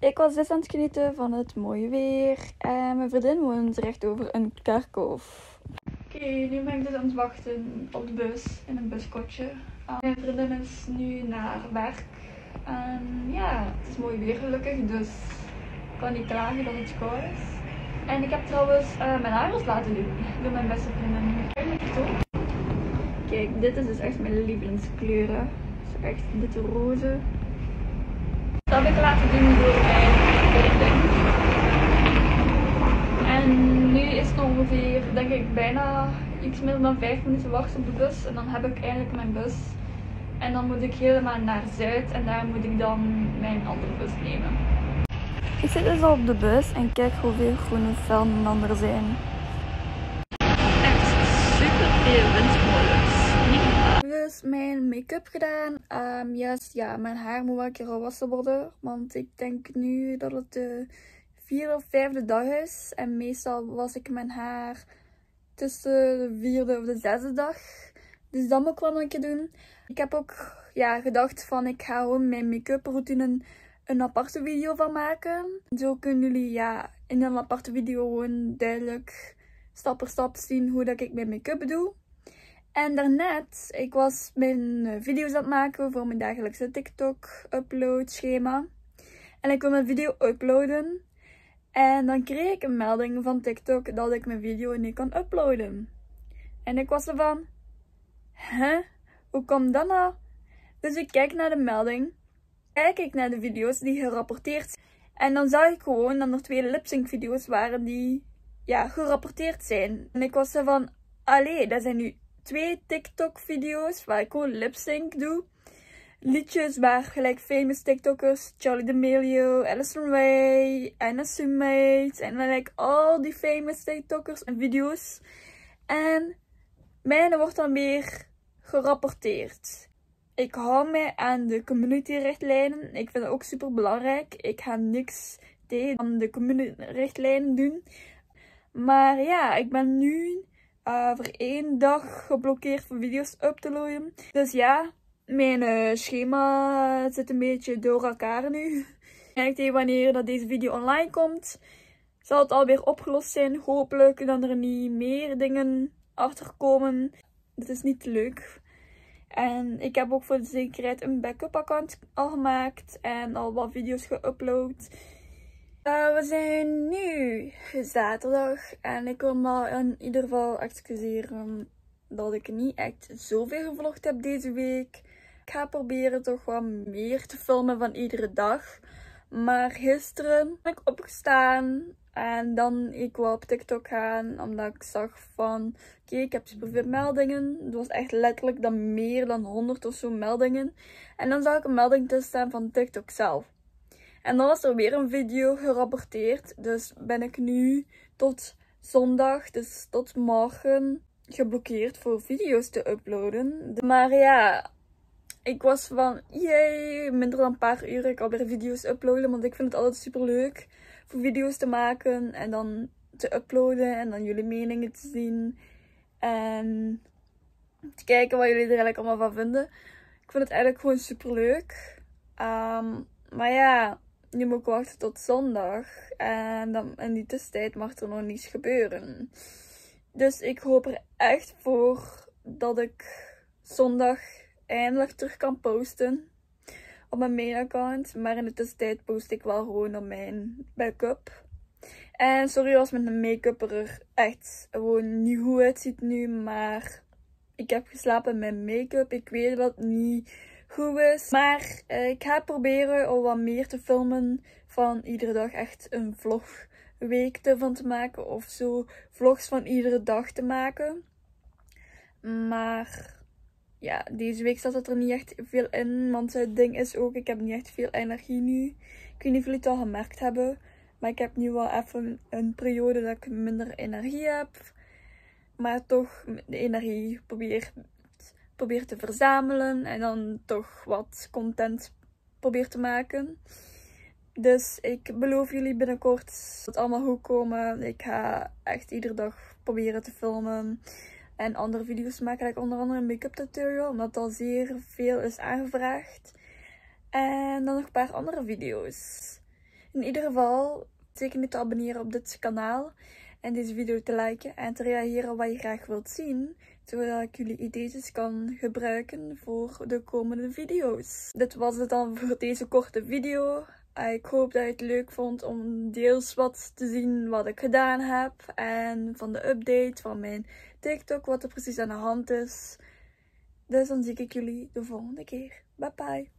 Ik was dus aan het genieten van het mooie weer en mijn vriendin woont recht over een kerkhof. Oké, nu ben ik dus aan het wachten op de bus in een buskotje. Mijn vriendin is nu naar werk en ja, het is mooi weer gelukkig, dus ik kan niet klagen dat het koud is. En ik heb trouwens mijn haar laten doen door mijn beste vriendin. Kijk, dit is dus echt mijn lievelingskleuren. Het is echt dit roze. Dat heb ik laten doen door mijn vriendin. En nu is het ongeveer, denk ik, bijna iets meer dan 5 minuten wachten op de bus. En dan heb ik eigenlijk mijn bus. En dan moet ik helemaal naar Zuid en daar moet ik dan mijn andere bus nemen. Ik zit dus al op de bus en kijk hoeveel groene velden er zijn. Echt super veel windmolens. Dus mijn make-up gedaan. Ja, mijn haar moet wel een keer gewassen worden. Want ik denk nu dat het de 4e of 5e dag is. En meestal was ik mijn haar tussen de 4e of de 6e dag. Dus dat moet ik wel een keer doen. Ik heb ook gedacht van ik ga gewoon mijn make-up routine een aparte video van maken. Zo kunnen jullie in een aparte video gewoon duidelijk stap per stap zien hoe dat ik mijn make-up doe. En daarnet, ik was mijn video's aan het maken voor mijn dagelijkse TikTok upload schema. En ik wil mijn video uploaden. En dan kreeg ik een melding van TikTok dat ik mijn video niet kan uploaden. En ik was ervan, hoe komt dat nou? Dus ik kijk naar de melding. Kijk ik naar de video's die gerapporteerd zijn. En dan zag ik gewoon dat er 2 lip-sync video's waren die gerapporteerd zijn. En ik was ervan, allee, dat zijn nu 2 TikTok video's waar ik gewoon lip-sync doe. Liedjes waar gelijk famous TikTokkers, Charli D'Amelio, Addison Rae, Anna Sumate en like al die famous TikTokkers en video's. En mijne wordt dan weer gerapporteerd. Ik hou mij aan de community-richtlijnen. Ik vind het ook super belangrijk. Ik ga niks tegen de community-richtlijnen doen. Maar ja, ik ben nu voor 1 dag geblokkeerd voor video's up te loaden. Dus ja, mijn schema zit een beetje door elkaar nu. En tegen wanneer dat deze video online komt, zal het alweer opgelost zijn. Hopelijk dat er niet meer dingen achterkomen. Dat is niet leuk. En ik heb ook voor de zekerheid een backup account al gemaakt en al wat video's geüpload. We zijn nu zaterdag en ik wil me in ieder geval excuseren dat ik niet echt zoveel gevlogd heb deze week. Ik ga proberen toch wat meer te filmen van iedere dag. Maar gisteren ben ik opgestaan en dan ik wou op TikTok gaan omdat ik zag van oké, ik heb superveel meldingen. Het was echt letterlijk dan meer dan 100 of zo meldingen. En dan zag ik een melding tussen staan van TikTok zelf. En dan was er weer een video gerapporteerd. Dus ben ik nu tot zondag, dus tot morgen, geblokkeerd voor video's te uploaden. Maar ja, ik was van, jee, minder dan een paar uur ik alweer video's uploaden. Want ik vind het altijd super leuk voor video's te maken en dan te uploaden en dan jullie meningen te zien. En te kijken wat jullie er eigenlijk allemaal van vinden. Ik vind het eigenlijk gewoon super leuk. Maar ja, nu moet ik wachten tot zondag. En dan in die tussentijd mag er nog niets gebeuren. Dus ik hoop er echt voor dat ik zondag eindelijk terug kan posten op mijn main account. Maar in de tussentijd post ik wel gewoon op mijn backup. En sorry als mijn make-up er echt gewoon niet goed uitziet nu. Maar ik heb geslapen met mijn make-up. Ik weet dat het niet goed is. Maar ik ga proberen om wat meer te filmen. Van iedere dag echt een vlogweek ervan te maken. Of zo vlogs van iedere dag te maken. Maar ja, deze week zat het er niet echt veel in. Want het ding is ook, ik heb niet echt veel energie nu. Ik weet niet of jullie het al gemerkt hebben. Maar ik heb nu wel even een periode dat ik minder energie heb. Maar toch de energie probeer te verzamelen. En dan toch wat content probeer te maken. Dus ik beloof jullie binnenkort dat het allemaal goed komen. Ik ga echt iedere dag proberen te filmen. En andere video's maken. Like onder andere een make-up tutorial. Omdat al zeer veel is aangevraagd. En dan nog een paar andere video's. In ieder geval, zeker niet te abonneren op dit kanaal. En deze video te liken en te reageren wat je graag wilt zien. Zodat ik jullie ideetjes kan gebruiken voor de komende video's. Dit was het dan voor deze korte video. Ik hoop dat je het leuk vond om deels wat te zien wat ik gedaan heb. En van de update van mijn TikTok, wat er precies aan de hand is. Dus dan zie ik jullie de volgende keer. Bye bye.